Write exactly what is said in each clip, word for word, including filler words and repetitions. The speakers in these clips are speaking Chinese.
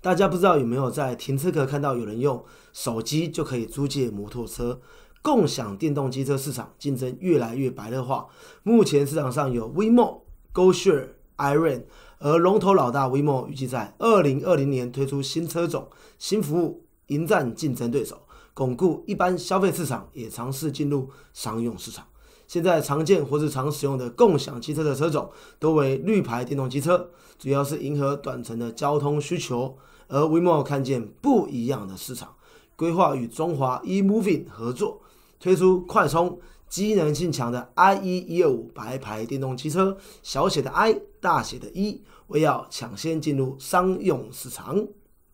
大家不知道有没有在停车格看到有人用手机就可以租借摩托车？共享电动机车市场竞争越来越白热化，目前市场上有 WeMo、GoShare、Iron， 而龙头老大 WeMo 预计在二零二零年推出新车种、新服务，迎战竞争对手，巩固一般消费市场，也尝试进入商用市场。现在常见或是常使用的共享机车的车种都为绿牌电动机车，主要是迎合短程的交通需求。而 WeMo 看见不一样的市场，规划与中华 eMoving 合作，推出快充、机能性强的 i e 一二五 白牌电动机车，小写的 i， 大写的 e， 为要抢先进入商用市场。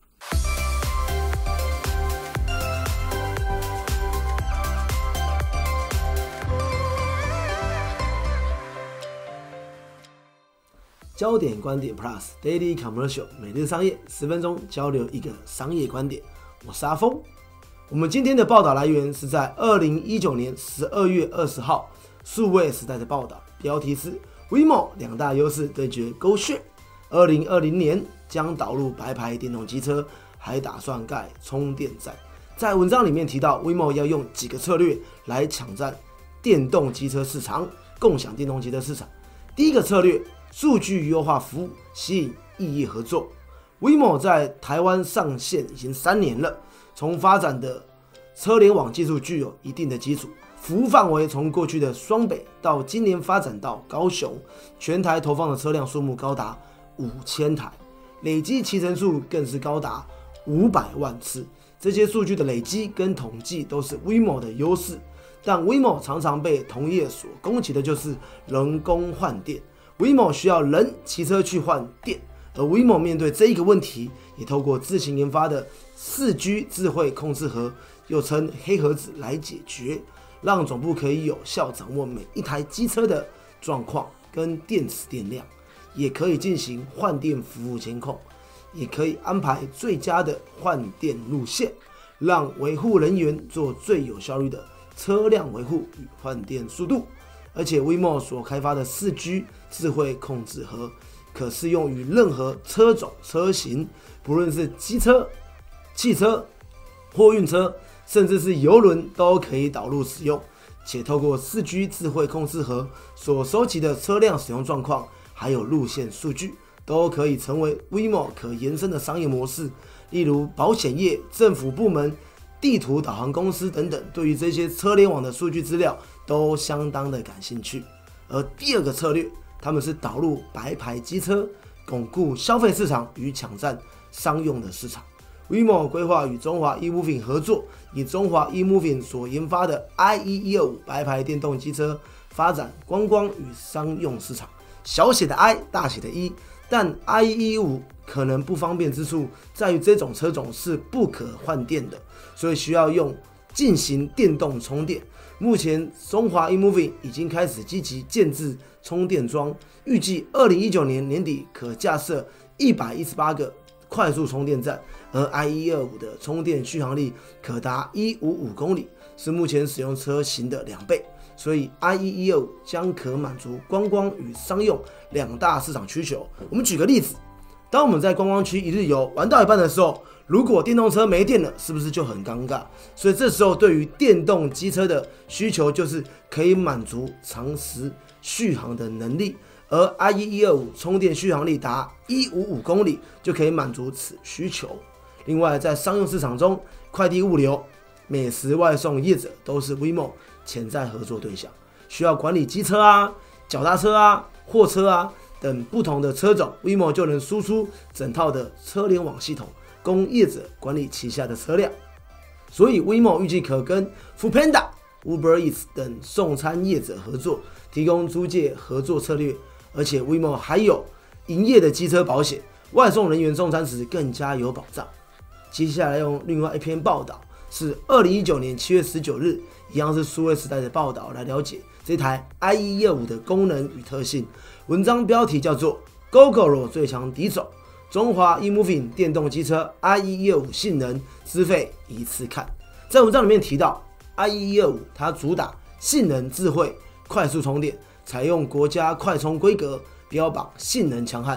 焦点观点 Plus Daily Commercial 每日商业十分钟交流一个商业观点，我是阿峰。我们今天的报道来源是在二零一九年十二月二十号数位时代的报道，标题是 WeMo 两大优势对决 GoShare， 二零二零年将导入白牌电动机车，还打算盖充电站。在文章里面提到 WeMo 要用几个策略来抢占电动机车市场、共享电动机车市场。第一个策略，数据优化服务，吸引异业合作。 WeMo 在台湾上线已经三年了，从发展的车联网技术具有一定的基础，服务范围从过去的双北到今年发展到高雄，全台投放的车辆数目高达五千台，累积骑乘数更是高达五百万次。这些数据的累积跟统计都是 WeMo 的优势，但 WeMo 常常被同业所攻击的就是人工换电。WeMo 需要人骑车去换电，而 WeMo 面对这一个问题，也透过自行研发的 四 G 智慧控制盒，又称黑盒子来解决，让总部可以有效掌握每一台机车的状况跟电池电量，也可以进行换电服务监控，也可以安排最佳的换电路线，让维护人员做最有效率的车辆维护与换电速度。而且 WeMo 所开发的 四 G 智慧控制盒可适用于任何车种车型，不论是机车、汽车、货运车，甚至是邮轮都可以导入使用。且透过 四 G 智慧控制盒所收集的车辆使用状况，还有路线数据，都可以成为 WeMo 可延伸的商业模式。例如保险业、政府部门、地图导航公司等等，对于这些车联网的数据资料都相当的感兴趣。而第二个策略，他们是导入白牌机车，巩固消费市场与抢占商用的市场。 WeMo 规划与中华 eMoving 合作，以中华 eMoving 所研发的 i e 一二五 白牌电动机车发展观光与商用市场。小写的 i， 大写的 e， 但 i e 一二五 可能不方便之处在于这种车种是不可换电的，所以需要用进行电动充电。目前中华 eMoving 已经开始积极建置充电桩，预计二零一九年年底可架设一百一十八个快速充电站，而 i e 一二五 的充电续航力可达一百五十五公里，是目前使用车型的两倍，所以 i e 一二五 将可满足观光与商用两大市场需求。我们举个例子，当我们在观光区一日游玩到一半的时候，如果电动车没电了，是不是就很尴尬？所以这时候对于电动机车的需求就是可以满足长时续航的能力，而 i e 一二五 充电续航力达一百五十五公里，就可以满足此需求。另外，在商用市场中，快递物流、美食外送业者都是 WeMo 潜在合作对象，需要管理机车啊、脚踏车啊、货车啊等不同的车种， WeMo 就能输出整套的车联网系统，供业者管理旗下的车辆。所以 WeMo 预计可跟 Foodpanda、Uber Eats 等送餐业者合作，提供租借合作策略。而且 WeMo 还有营业的机车保险，外送人员送餐时更加有保障。接下来用另外一篇报道，是二零一九年七月十九日，一样是数位时代的报道，来了解这台 i e 一二五 的功能与特性。文章标题叫做 Gogoro 最强敌手，中华 eMoving 电动机车 i e 一二五 性能资费一次看。在文章里面提到 i e 一二五 它主打性能智慧、快速充电，采用国家快充规格，标榜性能强悍，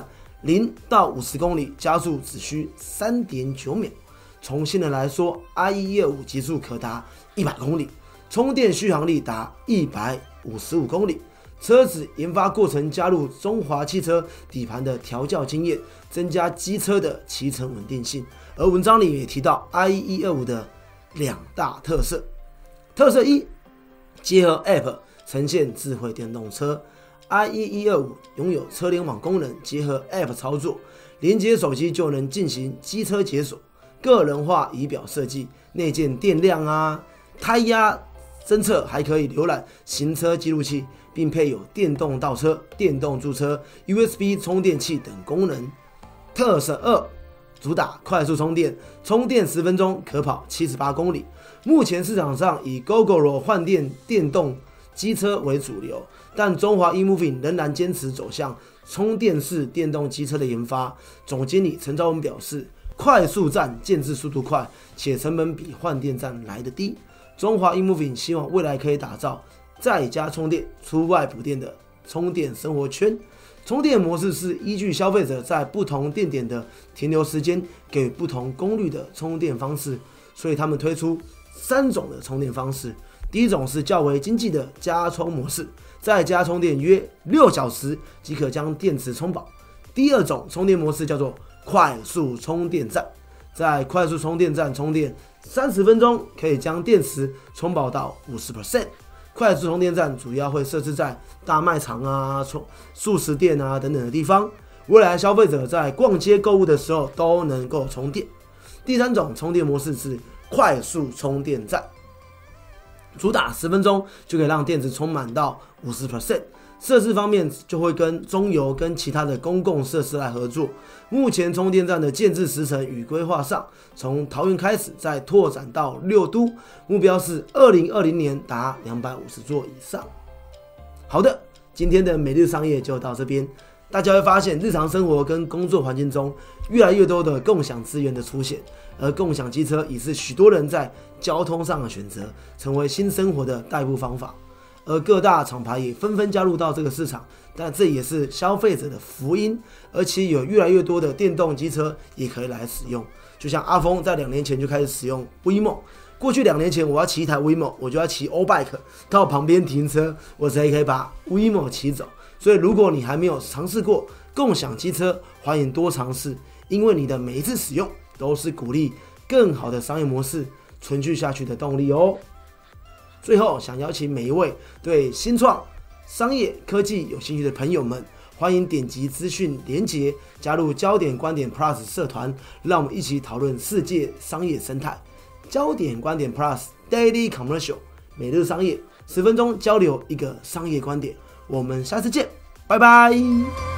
零到五十公里加速只需 三点九秒。从性能来说 ，i 一二五极速可达一百公里，充电续航力达一百五十五公里。车子研发过程加入中华汽车底盘的调教经验，增加机车的骑乘稳定性。而文章里也提到 i 一二五的两大特色：特色一，结合 App 呈现智慧电动车。i 一二五拥有车联网功能，结合 App 操作，连接手机就能进行机车解锁。个人化仪表设计，内建电量啊、胎压侦测，还可以浏览行车记录器，并配有电动倒车、电动驻车、U S B 充电器等功能。特色二，主打快速充电，充电十分钟可跑七十八公里。目前市场上以 Gogoro 换电电动机车为主流，但中华 eMoving 仍然坚持走向充电式电动机车的研发。总经理陈昭文表示，快速站建制速度快，且成本比换电站来得低。中华 eMoving 希望未来可以打造在家充电、出外补电的充电生活圈。充电模式是依据消费者在不同电点的停留时间，给予不同功率的充电方式，所以他们推出三种的充电方式。第一种是较为经济的加充模式，在家充电约六小时即可将电池充饱。第二种充电模式叫做快速充电站，在快速充电站充电三十分钟，可以将电池充饱到 百分之五十。快速充电站主要会设置在大卖场啊、速食店啊等等的地方，未来消费者在逛街购物的时候都能够充电。第三种充电模式是快速充电站，主打十分钟就可以让电池充满到 百分之五十。设置方面就会跟中油跟其他的公共设施来合作。目前充电站的建制时程与规划上，从桃园开始，再拓展到六都，目标是二零二零年达两百五十座以上。好的，今天的每日商业就到这边。大家会发现，日常生活跟工作环境中，越来越多的共享资源的出现，而共享机车已是许多人在交通上的选择，成为新生活的代步方法。而各大厂牌也纷纷加入到这个市场，但这也是消费者的福音，而且有越来越多的电动机车也可以来使用。就像阿峰在两年前就开始使用 WeMo， 过去两年前我要骑一台 WeMo， 我就要骑 O-Bike 到旁边停车，我才可以把 WeMo 骑走。所以如果你还没有尝试过共享机车，欢迎多尝试，因为你的每一次使用都是鼓励更好的商业模式存续下去的动力哦。最后，想邀请每一位对新创、商业、科技有兴趣的朋友们，欢迎点击资讯连结，加入焦点观点 Plus 社团，让我们一起讨论世界商业生态。焦点观点 Plus Daily Commercial 每日商业，十分钟交流一个商业观点。我们下次见，拜拜。